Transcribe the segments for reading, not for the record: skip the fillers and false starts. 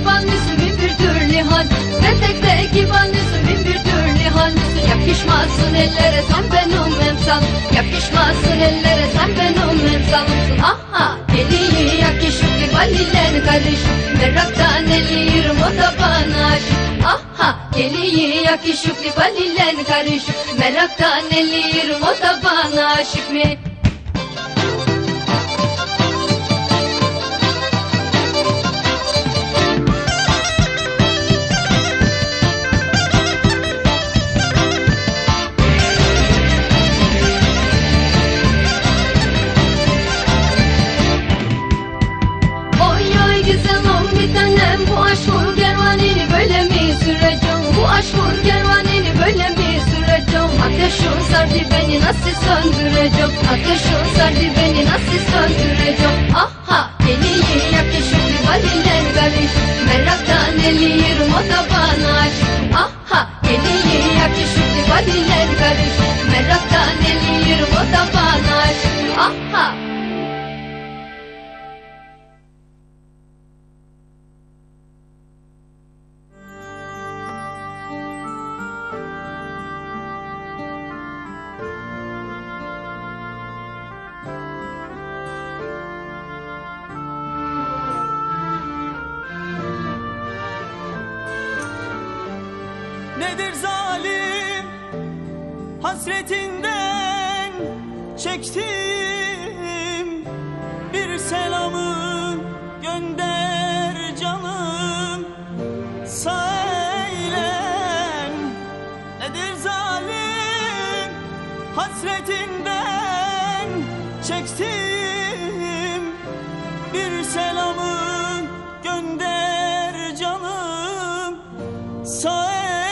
annesi bin bir türlü hal. Petek'teki annesi bin bir türlü hal. Yakışmazsın ellere sen benim emsal. Yakışmazsın ellere sen benim emsalımsın. Aha eli yakışıklı baliler karış. Meraktan eliyorum o da bana aşık. Aha eli yakışıklı baliler karış. Meraktan eliyorum o da bana aşık mı? Bu aşkın kervanını böyle mi süreceğim? Bu aşkın kervanını böyle mi süreceğim? Ateşin sardı beni nasıl söndüreceğim? Ateşin sardı beni nasıl söndüreceğim? Aha eli yakışıklı baliler karış. Meraktan eliyorum o da bana aşık. Aha eli yakışıklı baliler karış. Meraktan eliyorum o da bana aşık. Aha. Nedir zalim hasretinden çektim, bir selamı gönder canım söylem. Nedir zalim hasretinden çektim, bir selamı gönder canım söylem.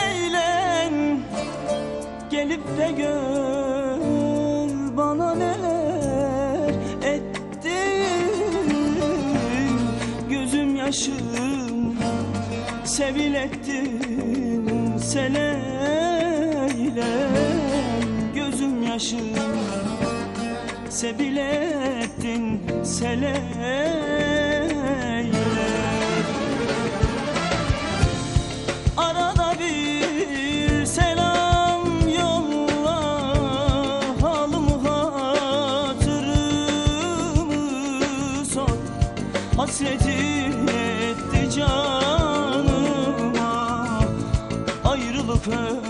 Gelip de gör bana neler ettin. Gözüm yaşım sevil ettin seleylem. Gözüm yaşım sevil ettin seleylem. Arada bir selam hasreti etti canıma, ayrılık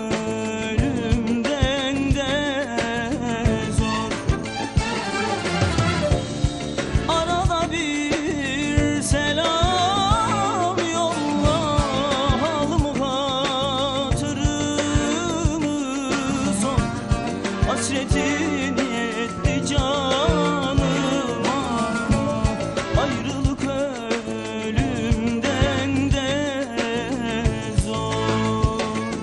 ölümden de zor. Arada bir selam yolla, halımı hatırımı sor. Hasretin etti canıma, ayrılık ölümden de zor.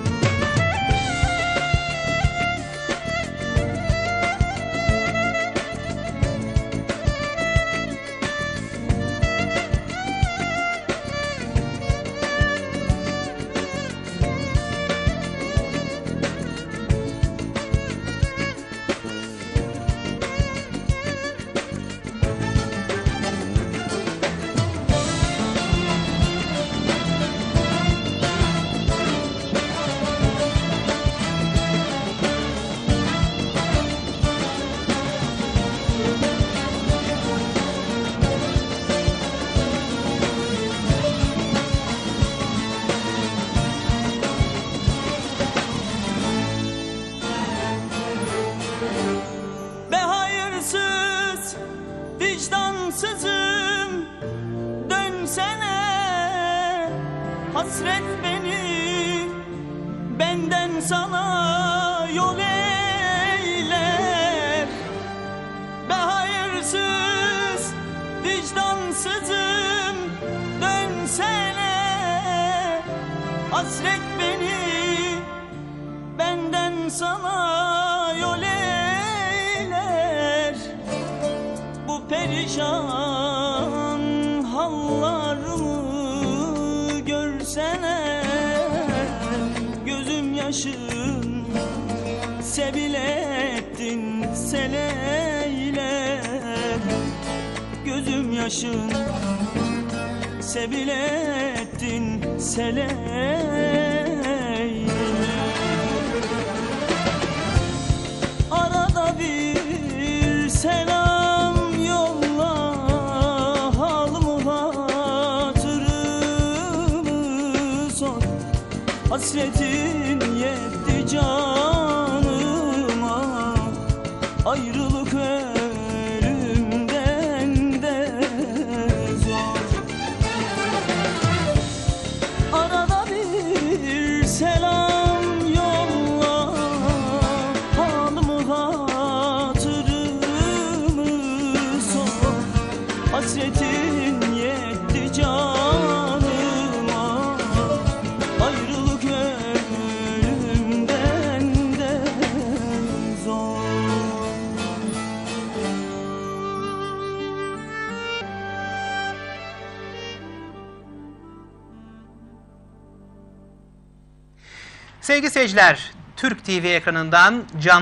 Vicdansızım dönsene, hasret beni benden sana yol eyler. Be hayırsız vicdansızım dönsene, hasret beni benden sana yol eyler. Bu perişan hallarımı görsene, gözüm yaşım sevil ettin seleyle. Gözüm yaşım sebil ettin seleyle. Arada bir selam yolla, halımı hatırımı sor. Hasretin yetti canıma, ayrılık ölümden de zor. Arada bir selam yolla, halımı hatırımı sor. Hasretin yetti canıma, ayrılık ölümden de zor. Sevgili seyirciler, Türk TV ekranından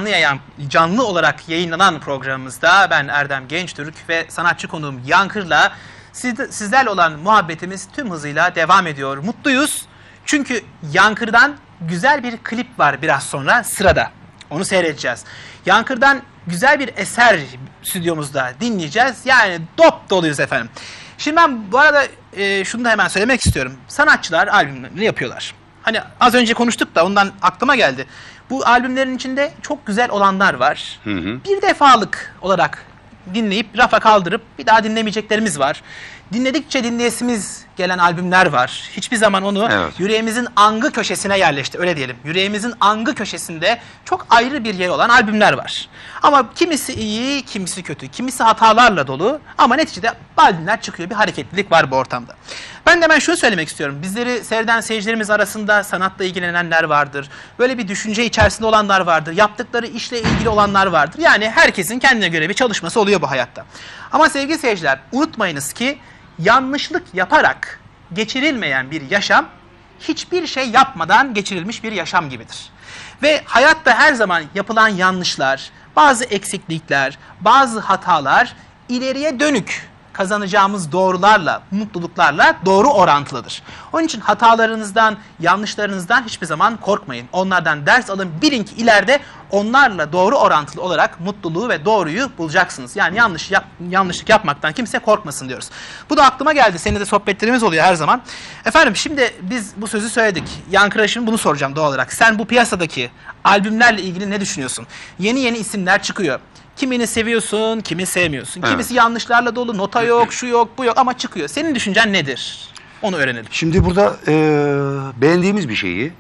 canlı olarak yayınlanan programımızda ben Erdem Gençtürk ve sanatçı konuğum Yankır'la sizlerle olan muhabbetimiz tüm hızıyla devam ediyor. Mutluyuz çünkü Yankır'dan güzel bir klip var biraz sonra sırada. Onu seyredeceğiz. Yankır'dan güzel bir eser stüdyomuzda dinleyeceğiz. Yani dop doluyuz efendim. Şimdi ben bu arada şunu da hemen söylemek istiyorum. Sanatçılar albümlerini yapıyorlar. Hani az önce konuştuk da ondan aklıma geldi. Bu albümlerin içinde çok güzel olanlar var. Bir defalık olarak dinleyip rafa kaldırıp bir daha dinlemeyeceklerimiz var. Dinledikçe dinleyesimiz gelen albümler var. Hiçbir zaman onu yüreğimizin angı köşesine yerleşti, öyle diyelim. Yüreğimizin angı köşesinde çok ayrı bir yer olan albümler var. Ama kimisi iyi, kimisi kötü, kimisi hatalarla dolu ama neticede albümler çıkıyor. Bir hareketlilik var bu ortamda. Ben de hemen şunu söylemek istiyorum. Bizleri seyreden seyircilerimiz arasında sanatla ilgilenenler vardır. Böyle bir düşünce içerisinde olanlar vardır. Yaptıkları işle ilgili olanlar vardır. Yani herkesin kendine göre bir çalışması oluyor bu hayatta. Ama sevgili seyirciler, unutmayınız ki yanlışlık yaparak geçirilmeyen bir yaşam hiçbir şey yapmadan geçirilmiş bir yaşam gibidir. Ve hayatta her zaman yapılan yanlışlar, bazı eksiklikler, bazı hatalar ileriye dönük kazanacağımız doğrularla, mutluluklarla doğru orantılıdır. Onun için hatalarınızdan, yanlışlarınızdan hiçbir zaman korkmayın. Onlardan ders alın. Bilin ki ileride onlarla doğru orantılı olarak mutluluğu ve doğruyu bulacaksınız. Yani yanlışlık yapmaktan kimse korkmasın diyoruz. Bu da aklıma geldi. Seninle de sohbetlerimiz oluyor her zaman. Efendim şimdi biz bu sözü söyledik. Yankır'a şimdi bunu soracağım doğal olarak. Sen bu piyasadaki albümlerle ilgili ne düşünüyorsun? Yeni yeni isimler çıkıyor. Kimini seviyorsun, kimi sevmiyorsun. Kimisi yanlışlarla dolu, nota yok, şu yok, bu yok ama çıkıyor. Senin düşüncen nedir? Onu öğrenelim. Şimdi burada beğendiğimiz bir şeyi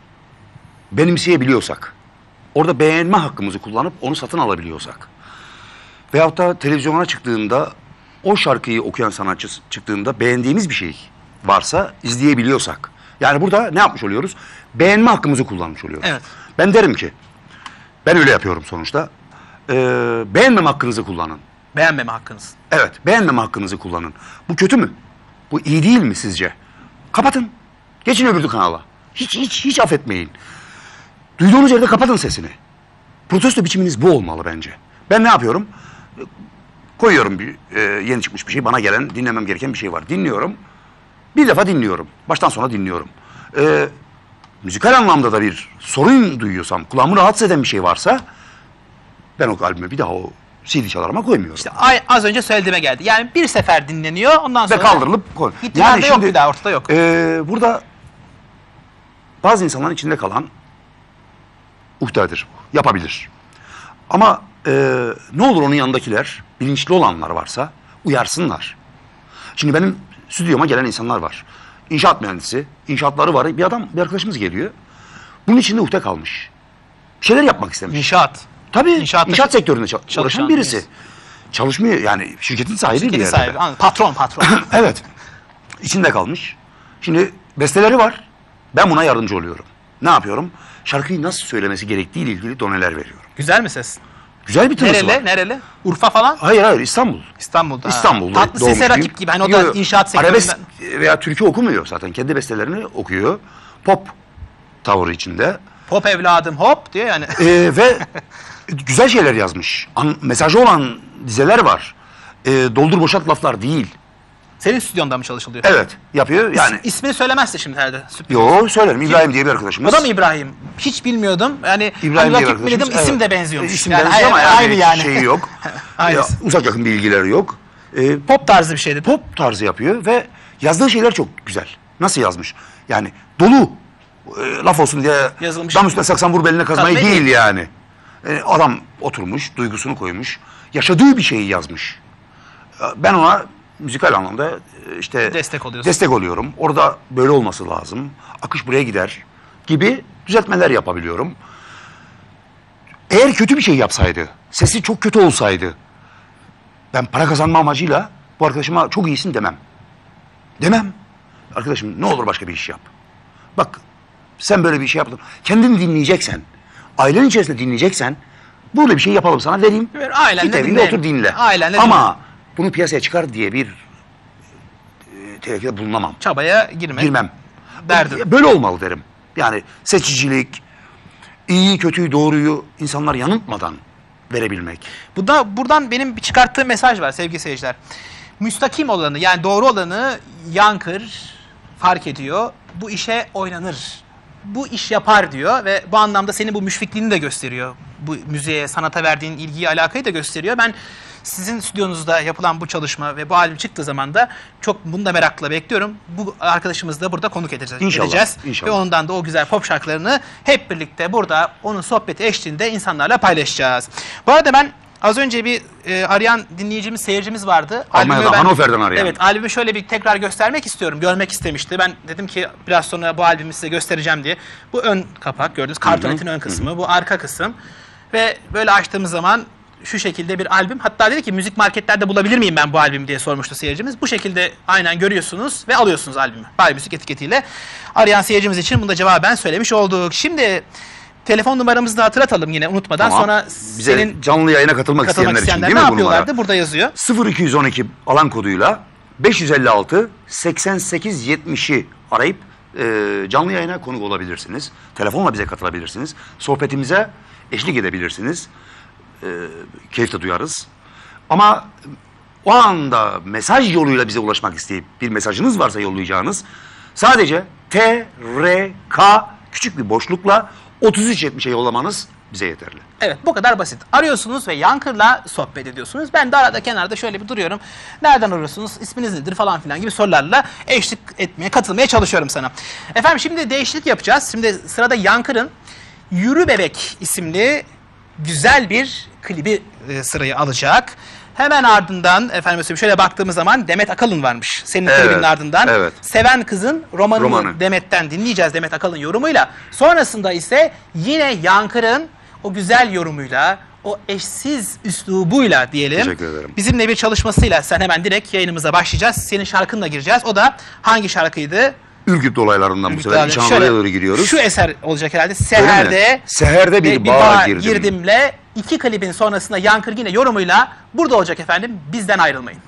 benimseyebiliyorsak, orada beğenme hakkımızı kullanıp onu satın alabiliyorsak veyahut da televizyona çıktığında o şarkıyı okuyan sanatçı çıktığında beğendiğimiz bir şey varsa izleyebiliyorsak. Yani burada ne yapmış oluyoruz? Beğenme hakkımızı kullanmış oluyoruz. Evet. Ben derim ki, ben öyle yapıyorum sonuçta. Beğenmeme hakkınızı kullanın. Beğenmeme hakkınız. Evet, beğenmeme hakkınızı kullanın. Bu kötü mü? Bu iyi değil mi sizce? Kapatın. Geçin öbür kanala. Hiç affetmeyin. Duyduğunuz yerde kapatın sesini. Protesto biçiminiz bu olmalı bence. Ben ne yapıyorum? Koyuyorum bir yeni çıkmış bir şey. Bana gelen, dinlemem gereken bir şey var. Dinliyorum. Bir defa dinliyorum. Baştan sona dinliyorum. Müzikal anlamda da bir sorun duyuyorsam, kulağımı rahatsız eden bir şey varsa ben o albümü bir daha o CD çalarıma koymuyorum. İşte az önce söylediğime geldi. Yani bir sefer dinleniyor, ondan sonra... Ve kaldırılıp koy. Yani yok, bir daha ortada yok. Burada bazı insanların içinde kalan uhdedir. Yapabilir. Ama ne olur onun yanındakiler, bilinçli olanlar varsa uyarsınlar. Şimdi benim stüdyoma gelen insanlar var. İnşaat mühendisi, inşaatları var. Bir arkadaşımız geliyor. Bunun içinde uhde kalmış. Bir şeyler yapmak istemiş. İnşaat. Tabii inşaat sektöründe çalışan birisi. Birisi. Çalışmıyor yani şirketin sahibi bir yerde. Sahibi. Patron. Evet. İçinde kalmış. Şimdi besteleri var. Ben buna yardımcı oluyorum. Ne yapıyorum? Şarkıyı nasıl söylemesi gerektiği ile ilgili doneler veriyorum. Güzel mi ses? Güzel bir tınısı var. Nereli? Urfa falan? Hayır İstanbul. İstanbul'da. İstanbul'da. Tatlı sese rakip gibi. Hani o da inşaat sektöründen. Arabesk veya türkü okumuyor zaten. Kendi bestelerini okuyor. Pop tavırı içinde. Pop evladım hop diyor yani. Ve güzel şeyler yazmış. Mesajı olan dizeler var. Doldur boşalt laflar değil. Senin stüdyonda mı çalışılıyor? Evet, yapıyor yani. İsmini söylemezse şimdi herhalde. Yo, söylerim. İbrahim diye bir arkadaşımız. O da mı İbrahim? Hiç bilmiyordum. Yani İbrahim diye bir rakip mi dedim, arkadaşımız. isim de benziyormuş. İsim Yani benziyor ama aynı yani. şeyi yok. Aynı. Uzak yakın bilgileri yok. Pop tarzı bir şeydi. Pop tarzı yapıyor ve yazdığı şeyler çok güzel. Nasıl yazmış? Yani dolu. Laf olsun diye Yazılmış. dam üstüne saksan vur beline kazmayı Kazmayı değil değil. yani. Adam oturmuş, duygusunu koymuş. Yaşadığı bir şeyi yazmış. Ben ona müzikal anlamda işte destek oluyorum. Orada böyle olması lazım. Akış buraya gider gibi düzeltmeler yapabiliyorum. Eğer kötü bir şey yapsaydı, sesi çok kötü olsaydı, ben para kazanma amacıyla bu arkadaşıma çok iyisin demem. Demem. Arkadaşım ne olur başka bir iş yap. Bak sen böyle bir şey yaptın. Kendini dinleyeceksen, ailenin içerisinde dinleyeceksen burada bir şey yapalım sana vereyim. Ailenle Git evinde dinleyelim. otur dinle. Ailenle ama dinleyelim. bunu piyasaya çıkar diye bir tehlikede bulunamam. Çabaya Girmem. Derdim. Böyle olmalı derim. Yani seçicilik, iyi kötüyü doğruyu insanlar yanıltmadan verebilmek. Buradan benim bir çıkarttığım mesaj var sevgili seyirciler. Müstakim olanı yani doğru olanı Yankır fark ediyor. Bu işe oynanır. Bu iş yapar diyor ve bu anlamda senin bu müşfikliğini de gösteriyor. Bu müziğe, sanata verdiğin ilgiyi, alakayı da gösteriyor. Ben sizin stüdyonuzda yapılan bu çalışma ve bu albüm çıktığı zaman da çok bunu da merakla bekliyorum. Bu arkadaşımızı da burada konuk edeceğiz. İnşallah. Ve ondan da o güzel pop şarkılarını hep birlikte burada onun sohbeti eşliğinde insanlarla paylaşacağız. Bu arada ben az önce bir arayan dinleyicimiz, seyircimiz vardı. Almanya'dan, Hannover'den arayan. Evet, albümü şöyle bir tekrar göstermek istiyorum. Görmek istemişti. Ben dedim ki biraz sonra bu albümü size göstereceğim diye. Bu ön kapak gördünüz. Kartonetin ön kısmı. Bu arka kısım. Ve böyle açtığımız zaman şu şekilde bir albüm. Hatta dedi ki müzik marketlerde bulabilir miyim ben bu albümü diye sormuştu seyircimiz. Bu şekilde aynen görüyorsunuz ve alıyorsunuz albümü. Bay Müzik etiketiyle. Arayan seyircimiz için bunu da cevaben söylemiş olduk. Şimdi telefon numaramızı da hatırlatalım yine unutmadan. Tamam. Sonra bize senin canlı yayına katılmak isteyenler için değil ne mi bu yapıyorlardı? numara? Burada yazıyor. 0212 alan koduyla 556 88 70'i arayıp canlı yayına konuk olabilirsiniz. Telefonla bize katılabilirsiniz. Sohbetimize eşlik edebilirsiniz. Keyif de duyarız. Ama o anda mesaj yoluyla bize ulaşmak isteyip bir mesajınız varsa yollayacağınız sadece TRK küçük bir boşlukla 3370'e yollamanız bize yeterli. Evet, bu kadar basit. Arıyorsunuz ve Yankır'la sohbet ediyorsunuz. Ben de arada kenarda şöyle bir duruyorum. Nereden arıyorsunuz? İsminiz nedir falan filan gibi sorularla eşlik etmeye, katılmaya çalışıyorum sana. Efendim şimdi değişiklik yapacağız. Şimdi sırada Yankır'ın Yürü Bebek isimli güzel bir klibi sırayı alacak. Hemen ardından efendim şöyle baktığımız zaman Demet Akalın varmış. Senin klibinin ardından. Evet. Seven Kızın romanını Demet'ten dinleyeceğiz, Demet Akalın yorumuyla. Sonrasında ise yine Yankır'ın o güzel yorumuyla, o eşsiz üslubuyla diyelim. Teşekkür ederim. Bizimle bir çalışmasıyla sen hemen direkt yayınımıza başlayacağız. Senin şarkınla gireceğiz. O da hangi şarkıydı? Ürgüp dolaylarından bu sefer İç Anadolu'ya doğru giriyoruz. Şu eser olacak herhalde. Seher'de bir bağ girdim. Girdim'le 2 klibin sonrasında Yankır yine yorumuyla burada olacak efendim. Bizden ayrılmayın.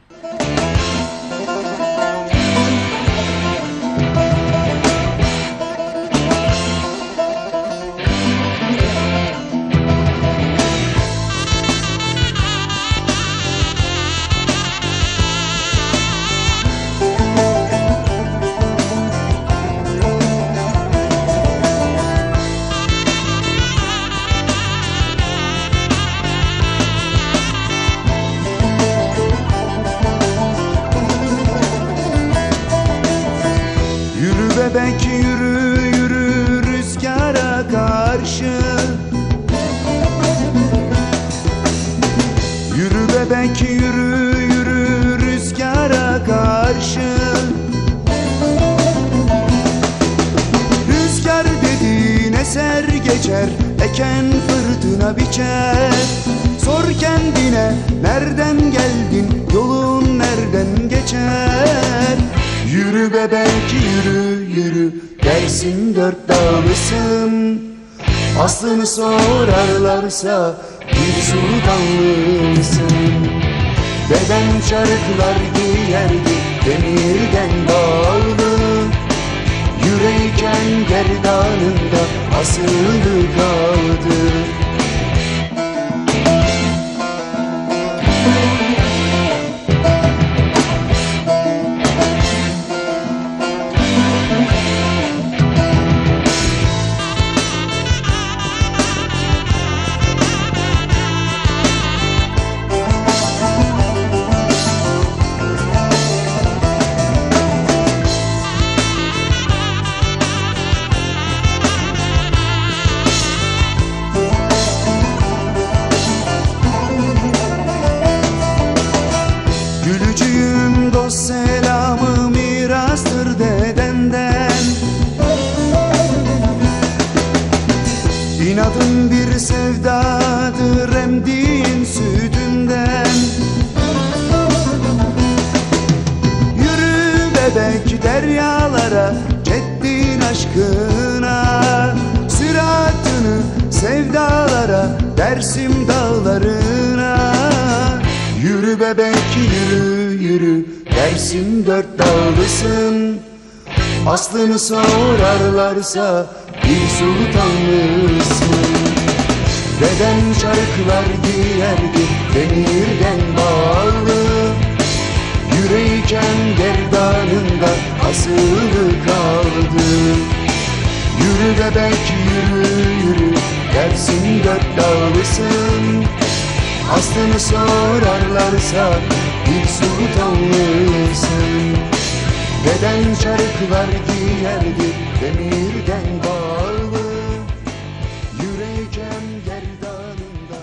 Bebek yürü yürü rüzgara karşı, yürü bebek yürü yürü rüzgara karşı. Rüzgar dediğin eser geçer, eken fırtına biçer. Sor kendine nereden geldin, yolun nereden geçer. Yürü bebek yürü yürü, dersin dört dağlısın. Aslını sorarlarsa bir sultanlısın. Deden çarıklar giyerdi, demirden bağlı. Yüreğiken gerdanında asılı kaldı. Yürü bebek yürü yürü, dersin dört dağlısın. Aslını sorarlarsa bir sultanlısın. Deden çarıklar giyerdi, demirden bağlı. Yüreğiken gerdanında asılı kaldı. Yürü bebek yürü yürü, dersin dört dağlısın. Aslını sorarlarsa bir sultanlısın. Deden çarıklar giyerdi, demirden bağlı. Yüreğiken gerdanında.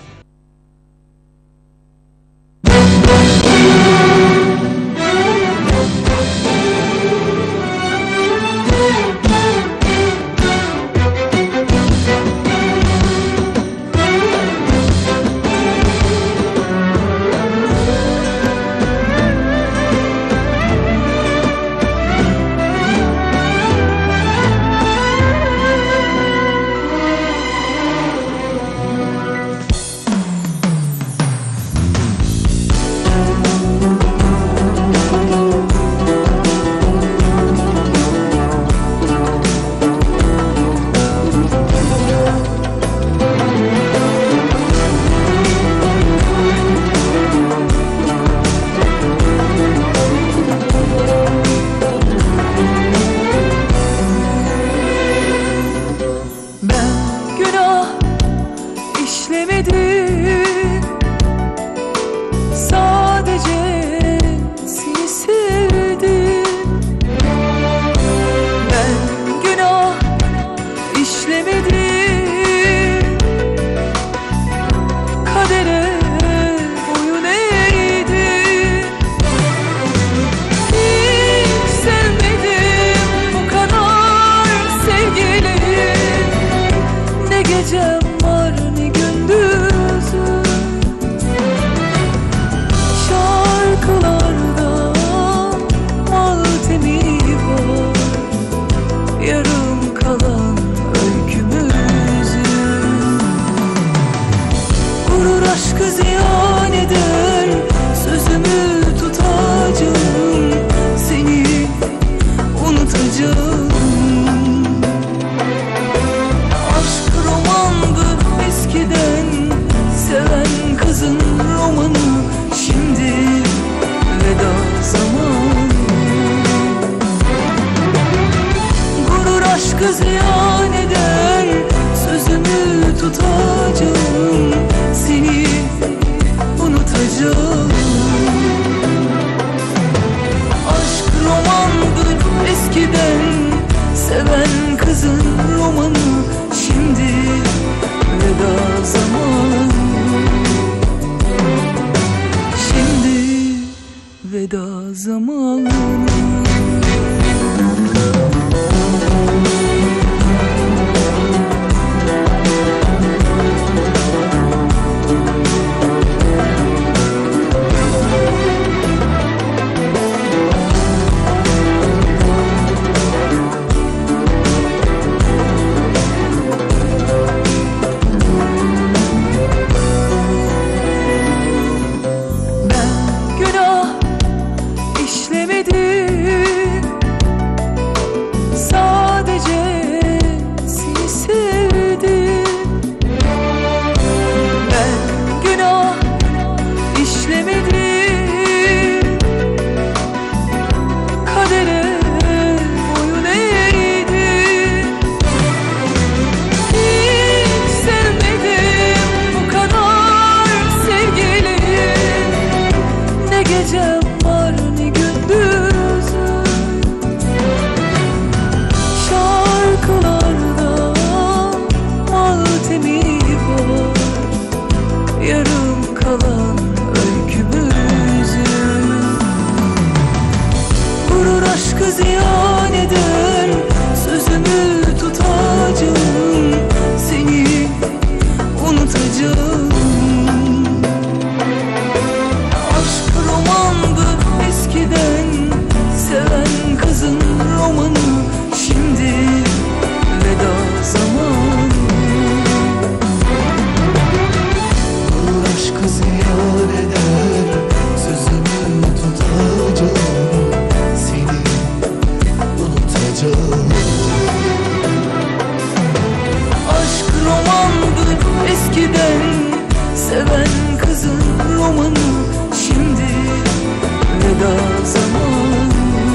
seven kızın romanı. Şimdi veda zamanı.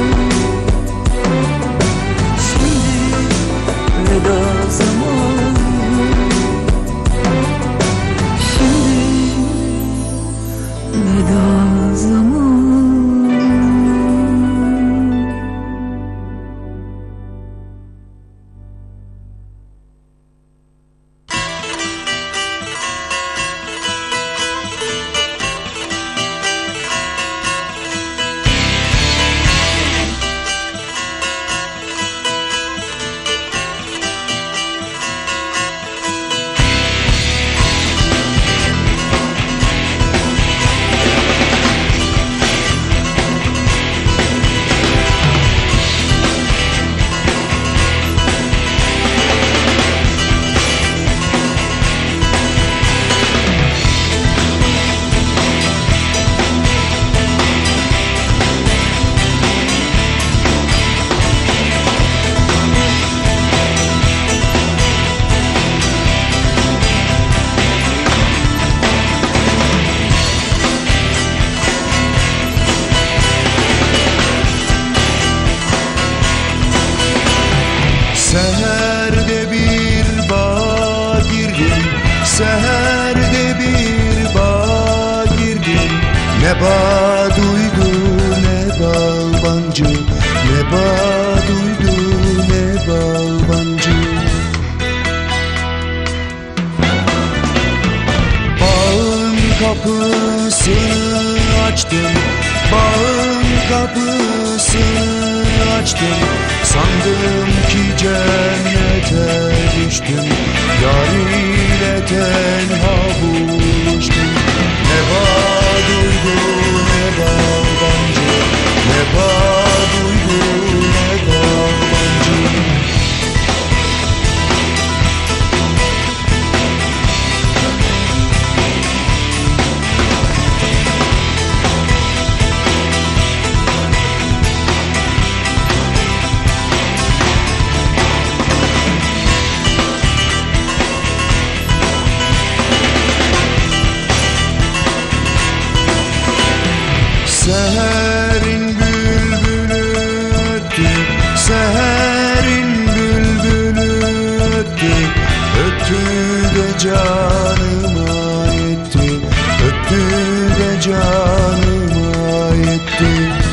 Şimdi veda zamanı. Şimdi veda zamanı. Seherde bir bağa girdim, seherde bir bağa girdim. Ne bağ duydu ne bağbancı, ne bağ duydu ne bağbancı. Bağın kapısını açtım, bağın kapısını açtım. Sandım ki cennete düştüm, yar ile tenha buluştum. Ne bağ duydu ne bağbancı, ne bağ duydu ne bağbancı. Seherin bülbülü öttü, seherin bülbülü öttü. Öttü de canıma yetti, öttü de canıma yetti.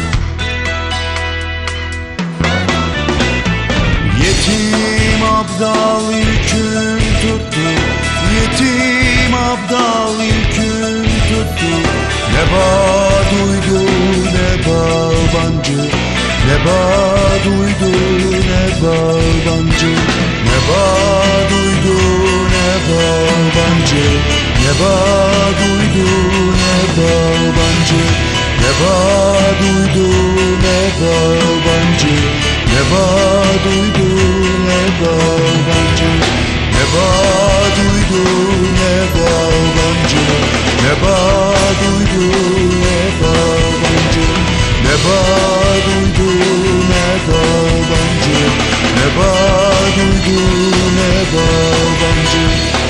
Yetim abdal yüküm tuttu, yetim abdal yüküm tuttu. Ne bağ duydu ne bağbancı, ne bağ duydu ne bağbancı. Ne bağ duydu ne bağbancı, ne bağ duydu ne bağbancı. Ne bağ duydu ne bağbancı, ne bağ duydu ne bağbancı. Ne bağ duydu ne bağbancı, ne bağ duydu ne bağbancı. Ne bağ duydu ne bağbancı, ne bağ duydu ne bağbancı.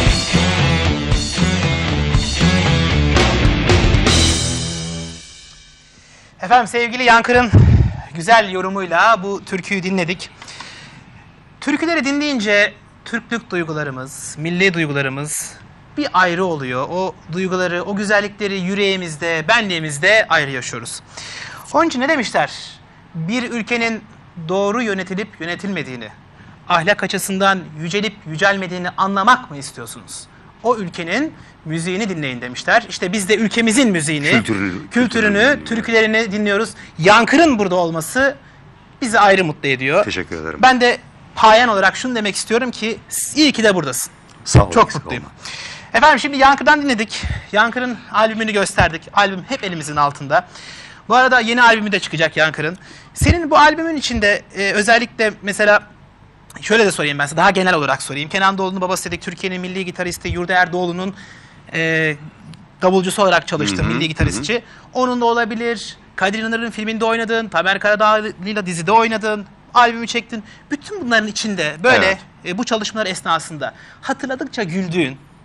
Efendim sevgili Yankır'ın güzel yorumuyla bu türküyü dinledik. Türküleri dinleyince Türklük duygularımız, milli duygularımız bir ayrı oluyor. O duyguları, o güzellikleri yüreğimizde, benliğimizde ayrı yaşıyoruz. Onun için ne demişler? Bir ülkenin doğru yönetilip yönetilmediğini, ahlak açısından yücelip yücelmediğini anlamak mı istiyorsunuz? O ülkenin müziğini dinleyin demişler. İşte biz de ülkemizin müziğini, kültürünü, türkülerini dinliyoruz. Yankır'ın burada olması bizi ayrı mutlu ediyor. Teşekkür ederim. Ben de payen olarak şunu demek istiyorum ki iyi ki de buradasın. Sağ ol. Çok mutluyum. Efendim şimdi Yankır'dan dinledik. Yankır'ın albümünü gösterdik. Albüm hep elimizin altında. Bu arada yeni albümü de çıkacak Yankır'ın. Senin bu albümün içinde özellikle mesela şöyle de sorayım ben size, daha genel olarak sorayım. Kenan Doğulu'nun babası dedik, Türkiye'nin milli gitaristi Yurdaer Doğulu'nun davulcusu olarak çalıştığın milli gitaristçi. Onun da olabilir. Kadir İnanır'ın filminde oynadın, Tamer Karadağlı'yla dizide oynadın, albümü çektin. Bütün bunların içinde böyle bu çalışmalar esnasında hatırladıkça güldüğün,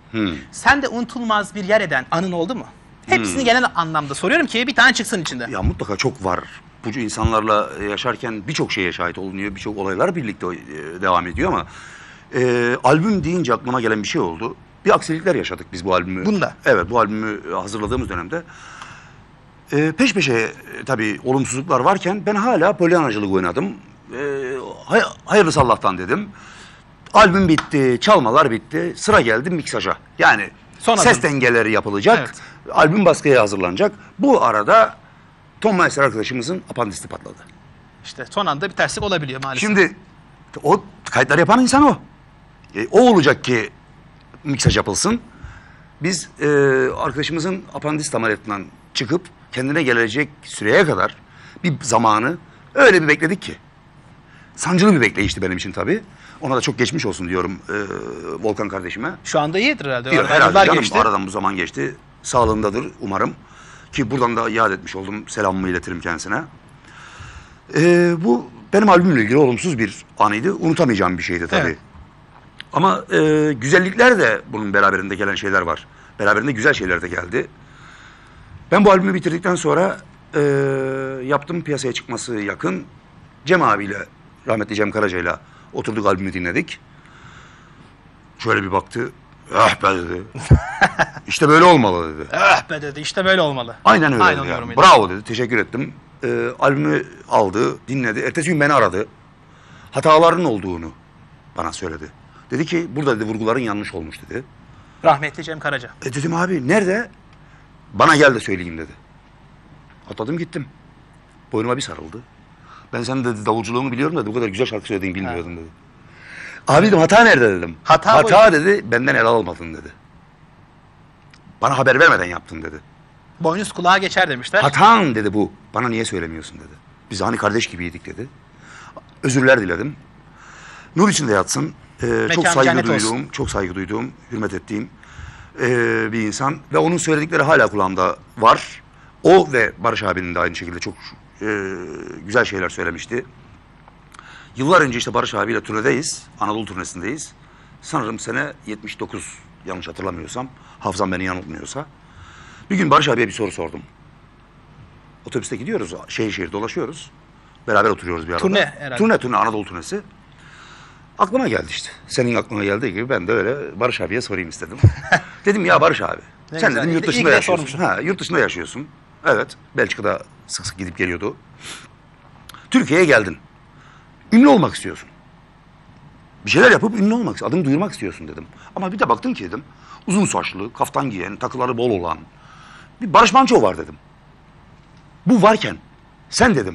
Sende unutulmaz bir yer eden anın oldu mu? Hepsini genel anlamda soruyorum ki bir tane çıksın içinde. Ya mutlaka çok var. Bu insanlarla yaşarken birçok şeye şahit olunuyor. Birçok olaylar birlikte devam ediyor ama albüm deyince aklıma gelen bir şey oldu. Bir aksilikler yaşadık biz bu albümü. Bunda? Evet, bu albümü hazırladığımız dönemde. Peş peşe tabii olumsuzluklar varken ben hala polyanacılık oynadım. Hayırlısı Allah'tan dedim. Albüm bitti, çalmalar bitti. Sıra geldi miksaja. Yani Son ses adım. dengeleri yapılacak. Evet. Albüm baskıya hazırlanacak. Bu arada Tom Meister arkadaşımızın apandisti patladı. İşte son anda bir terslik olabiliyor maalesef. Şimdi o kayıtları yapan insan o. O olacak ki miksaj yapılsın. Biz arkadaşımızın apandist ameliyatından çıkıp kendine gelecek süreye kadar bir zamanı öyle bir bekledik ki. Sancılı bir bekleyişti benim için tabii. Ona da çok geçmiş olsun diyorum Volkan kardeşime. Şu anda iyidir herhalde. Diyor, Yıllar herhalde canım, geçti. aradan bu zaman geçti. Sağlığındadır umarım. Ki buradan da iade etmiş oldum. Selamımı iletirim kendisine. Bu benim albümle ilgili olumsuz bir anıydı. Unutamayacağım bir şeydi tabii. Evet. Ama güzellikler de bunun beraberinde gelen şeyler var. Beraberinde güzel şeyler de geldi. Ben bu albümü bitirdikten sonra yaptığım piyasaya çıkması yakın Cem abiyle, rahmetli Cem Karaca'yla oturduk, albümü dinledik. Şöyle bir baktı. Ah be dedi. İşte böyle olmalı dedi. Ah be dedi, işte böyle olmalı. Aynen öyle Aynen dedi. Yani. yorumuyla. Bravo dedi. Teşekkür ettim. Albümü aldı, dinledi. Ertesi gün beni aradı. Hataların olduğunu bana söyledi. Dedi ki burada dedi vurguların yanlış olmuş dedi. Rahmetli Cem Karaca. Dedim abi nerede? Bana gel de söyleyeyim dedi. Atladım gittim. Boynuma bir sarıldı. Ben senin dedi davulculuğunu biliyorum da bu kadar güzel şarkı söylediğini bilmiyordum dedi. Abi dedim hata nerede dedim. Hata dedi benden el almadın dedi. Bana haber vermeden yaptın dedi. Boynuz kulağa geçer demişler. Hatan dedi bu. Bana niye söylemiyorsun dedi. Biz hani kardeş gibiydik dedi. Özürler diledim. Nur içinde yatsın. Çok Mekanı saygı cennet duyduğum, olsun. çok saygı duyduğum, hürmet ettiğim bir insan. Ve onun söyledikleri hala kulağımda var. O ve Barış abinin de aynı şekilde çok güzel şeyler söylemişti. Yıllar önce işte Barış abiyle turnedeyiz. Anadolu turnesindeyiz. Sanırım sene 79 yanlış hatırlamıyorsam. Hafızam beni yanıltmıyorsa. Bir gün Barış abiye bir soru sordum. Otobüste gidiyoruz. Şehir şehir dolaşıyoruz. Beraber oturuyoruz bir arada. Turne herhalde. Turne Anadolu turnesi. Aklıma geldi işte. Senin aklına geldiği gibi ben de öyle Barış abiye sorayım istedim. Dedim ya Barış abi. Ne Sen güzel. dedim yurt İyi dışında ki de yaşıyorsun. sormuşsun. Ha, yurt dışında yaşıyorsun. Evet. Belçika'da sık sık gidip geliyordu. Türkiye'ye geldin. Ünlü olmak istiyorsun. Bir şeyler yapıp ünlü olmak istiyorsun. Adını duyurmak istiyorsun dedim. Ama bir de baktın ki dedim. Uzun saçlı, kaftan giyen, takıları bol olan bir Barış Manço var dedim. Bu varken sen dedim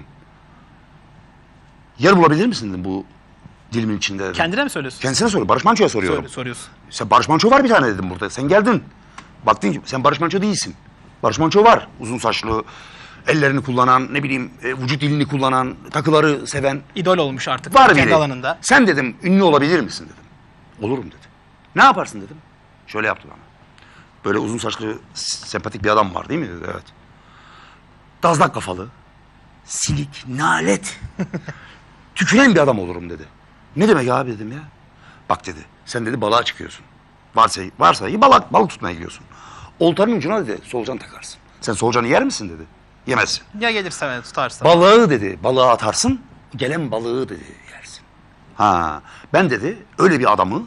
yer bulabilir misin dedim bu dilimin içinde dedim. Kendine mi söylüyorsun? Kendisine soruyorum. Barış Manço'ya soruyorum. Soruyorsun. Sen Barış Manço var bir tane dedim burada. Sen geldin. Baktın ki sen Barış Manço değilsin. Barış Manço var. Uzun saçlı, ellerini kullanan, ne bileyim vücut dilini kullanan, takıları seven. İdol olmuş artık. Var kendi biri. alanında. Sen dedim ünlü olabilir misin dedim. Olurum dedi. Ne yaparsın dedim. Şöyle yaptı bana. Böyle uzun saçlı, sempatik bir adam var değil mi dedi. Evet. Dazlak kafalı, silik, nalet, tüküren bir adam olurum dedi. Ne demek abi dedim ya. Bak dedi, sen dedi balığa çıkıyorsun. Varsayı balık tutmaya gidiyorsun. Oltanın ucuna dedi solucan takarsın. Sen solucanı yer misin dedi. Yemezsin. Ya gelirse beni tutarsa. Balığı dedi, balığa atarsın, gelen balığı dedi yersin. Ha, ben dedi öyle bir adamı,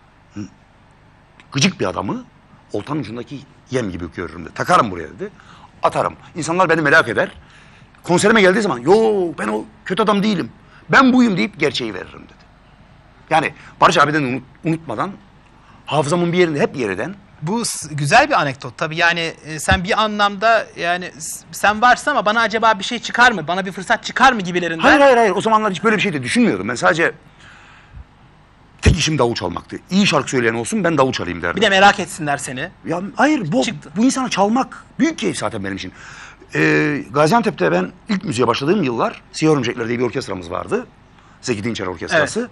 gıcık bir adamı oltanın ucundaki yem gibi görürüm dedi. Takarım buraya dedi, atarım. İnsanlar beni merak eder. Konserime geldiği zaman, yo ben o kötü adam değilim, ben buyum deyip gerçeği veririm dedi. Yani Barış abiden unutmadan, hafızamın bir yerinde hep yer eden. Bu güzel bir anekdot tabii, yani sen bir anlamda yani sen varsın ama bana acaba bir şey çıkar mı, bana bir fırsat çıkar mı gibilerinden. Hayır, o zamanlar hiç böyle bir şey de düşünmüyordum. Ben sadece tek işim davul çalmaktı. İyi şarkı söyleyen olsun, ben davul çalayım derdim. Bir de merak etsinler seni. Ya hayır, Çıktı. bu insana çalmak büyük keyif zaten benim için. Gaziantep'te ben ilk müziğe başladığım yıllar Siyah Örümcekler diye bir orkestramız vardı. Zeki Dinçer Orkestrası.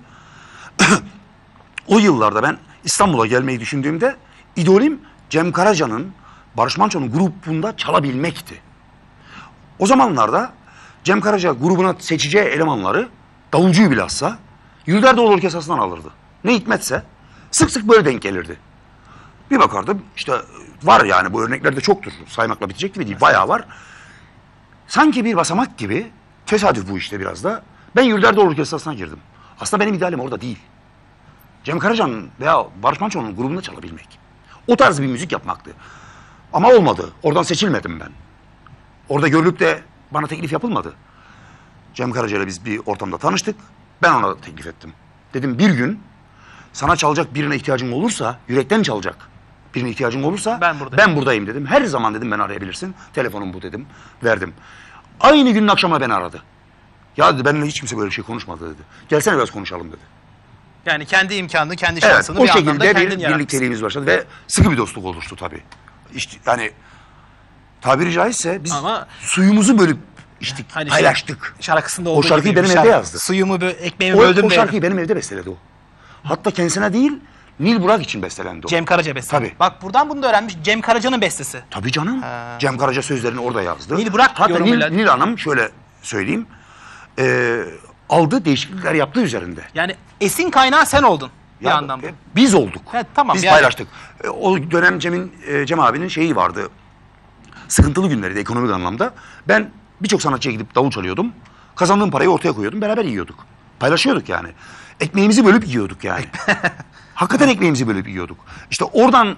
O yıllarda ben İstanbul'a gelmeyi düşündüğümde idolüm Cem Karaca'nın, Barış Manço'nun grubunda çalabilmekti. O zamanlarda Cem Karaca grubuna seçeceği elemanları, davulcuyu bilhassa, Yurderdoğlu Orkestrası'ndan alırdı. Ne hikmetse sık sık böyle denk gelirdi. Bir bakardım işte var yani bu örneklerde çoktur. Saymakla bitecek gibi değil. Bayağı var. Sanki bir basamak gibi tesadüf bu işte biraz da. Ben Yurdardoğlu Orkestrası'na girdim. Aslında benim idealim orada değil. Cem Karaca'nın veya Barış Manço'nun grubunda çalabilmek. O tarz bir müzik yapmaktı. Ama olmadı. Oradan seçilmedim ben. Orada görülüp de bana teklif yapılmadı. Cem Karaca ile biz bir ortamda tanıştık. Ben ona teklif ettim. Dedim bir gün sana çalacak birine ihtiyacın olursa, yürekten çalacak birine ihtiyacın olursa ben buradayım dedim. Her zaman dedim beni arayabilirsin. Telefonum bu dedim. Verdim. Aynı günün akşamına beni aradı. Ya dedi benimle hiç kimse böyle bir şey konuşmadı dedi. Gelsene biraz konuşalım dedi. Yani kendi imkanını, kendi şansını evet, bir anlamda o şekilde kendin bir yaratmışsın. birlikteliğimiz başladı ve sıkı bir dostluk oluştu tabii. İşte yani tabiri caizse biz Ama suyumuzu bölüp içtik, hani paylaştık. Şarkısında olduğu O şarkıyı gibi bir benim şarkı. evde yazdı. Suyumu ekmeğimi O böldüm be. şarkıyı benim evde besteledi o. Hatta kendisine değil, Nil Burak için bestelendi o. Cem Karaca bestesi. Tabii. Bak buradan bunu da öğrenmiş. Cem Karaca'nın bestesi. Tabii canım. Cem Karaca sözlerini orada yazdı. Nil Burak hatta yorumuyla. Nil Hanım şöyle söyleyeyim. Aldığı değişiklikler yaptığı üzerinde. Yani esin kaynağı sen oldun bir Ya, anlamda. Biz olduk. Evet, tamam, Biz yani. paylaştık. O dönem Cem abinin şeyi vardı. Sıkıntılı günleriydi ekonomik anlamda. Ben birçok sanatçıya gidip davul çalıyordum. Kazandığım parayı ortaya koyuyordum. Beraber yiyorduk. Paylaşıyorduk yani. Ekmeğimizi bölüp yiyorduk yani. Hakikaten ekmeğimizi bölüp yiyorduk. İşte oradan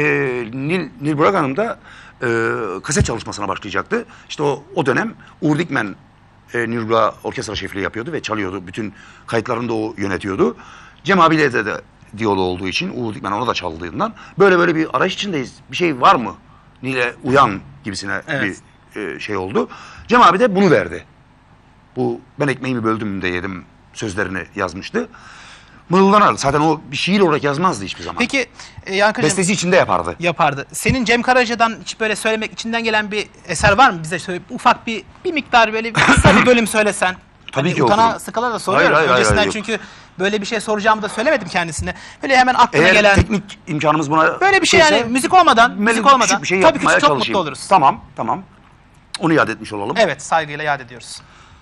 Nil Burak Hanım da kaset çalışmasına başlayacaktı. İşte o dönem Uğur Dikmen Nil Burak orkestra şefliği yapıyordu ve çalıyordu. Bütün kayıtlarını da o yönetiyordu. Cem abiyle de diyaloğu olduğu için Uğur Dikmen ona da çaldığından böyle bir arayış içindeyiz. Bir şey var mı? Nil'e uyan gibisine Evet. bir şey oldu. Cem abi de bunu verdi. Bu ben ekmeğimi böldüm de yedim sözlerini yazmıştı. Mırıldanardı. Zaten o bir şiir olarak yazmazdı hiçbir zaman. Peki Yankı'cığım Bestesi içinde yapardı. yapardı. Senin Cem Karaca'dan hiç böyle söylemek içinden gelen bir eser var mı? Bize söyle ufak bir miktar böyle kısa bir bölüm söylesen. Tabii ki utana okurum. sıkıla da soruyorum. Hayır, Öncesinden yok. çünkü böyle bir şey soracağımı da söylemedim kendisine. Böyle hemen aklına Eğer gelen teknik imkanımız buna böyle bir şey yani müzik olmadan küçük bir şey tabii ki yapmaya çok çalışayım. mutlu oluruz. Tamam. Onu yad etmiş olalım. Evet, saygıyla yad ediyoruz.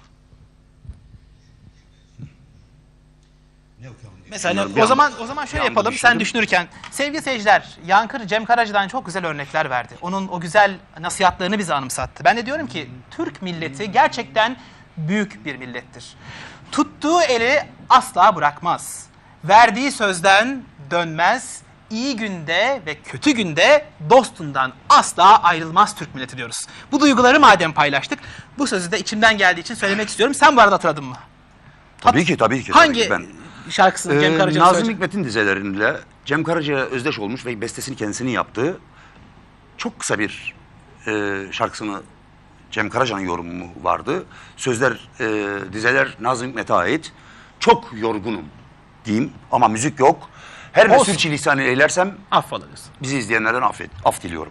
Mesela Düşünüyorum, o zaman şöyle bir anda yapalım. düşündüm. Sen düşünürken sevgili seyirciler, Yankır Cem Karaca'dan çok güzel örnekler verdi. Onun o güzel nasihatlarını bize anımsattı. Ben de diyorum ki Türk milleti gerçekten büyük bir millettir. Tuttuğu eli asla bırakmaz. Verdiği sözden dönmez. İyi günde ve kötü günde dostundan asla ayrılmaz Türk milleti diyoruz. Bu duyguları madem paylaştık, bu sözü de içimden geldiği için söylemek istiyorum. Sen bu arada hatırladın mı? Tabii ki. Hangi Ben şarkısını Cem Karaca'nın Nazım söyleyecek? Hikmet'in dizeleriyle Cem Karaca'ya özdeş olmuş ve bestesini kendisinin yaptığı çok kısa bir şarkısını Cem Karaca'nın yorumu vardı. Sözler, dizeler Nazım Hikmet'e ait. Çok yorgunum diyeyim ama müzik yok. Her ne Olsun. sürçülisan eylersem Affoluruz. bizi izleyenlerden af diliyorum.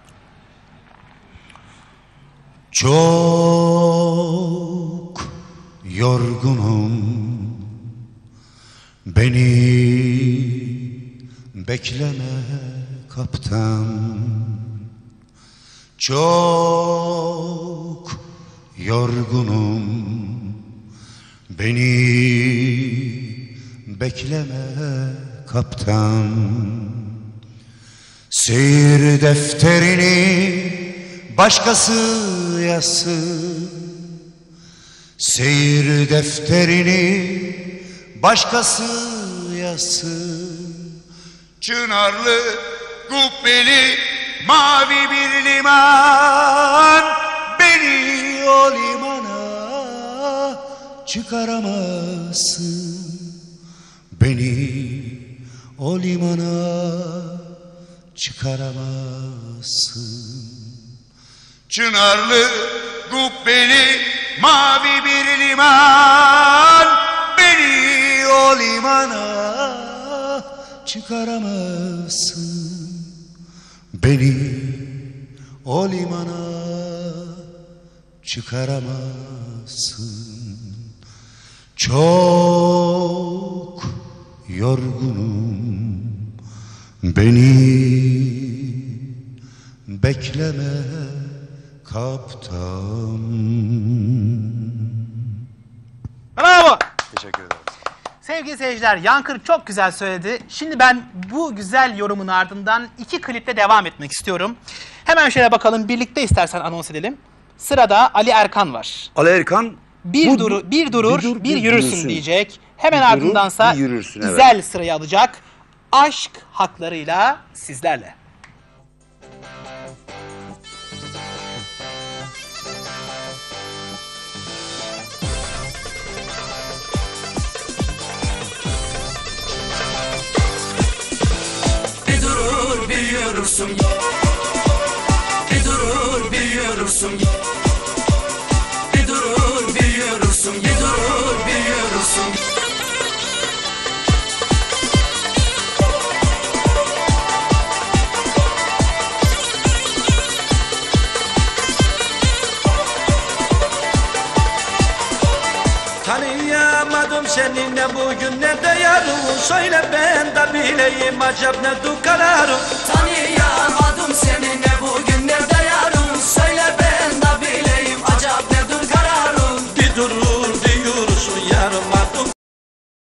Çok yorgunum, beni bekleme kaptan. Çok yorgunum, beni bekleme kaptan. Seyir defterini başkası yazsın. Seyir defterini başkası yazsın. Çınarlı, kubbeli, mavi bir liman. Beni o limana çıkaramazsın. Beni o limana çıkaramazsın. Çınarlı, kubbeli, mavi bir liman. Beni o limana çıkaramazsın. Beni o limana çıkaramazsın. Çok yorgunum, beni bekleme kaptan. Bravo. Teşekkür ederim. Sevgili seyirciler, Yankır çok güzel söyledi. Şimdi ben bu güzel yorumun ardından 2 kliple devam etmek istiyorum. Hemen şöyle bakalım, birlikte istersen anons edelim. Sırada Ali Erkan var. Ali Erkan Bir durur, bir yürürsün diyecek. Hemen ardındansa bir yürürsün, evet. güzel sırayı alacak. Aşk haklarıyla sizlerle. Bir durur bir yürürsün, bir durur bir yürürsün, bir durur bir yürürsün, bir durur bir yürürsün. Tanıyamadım seninle bugünlerde yarın. Söyle ben de bileyim acaba ne du kararım. Tanıyamadım seni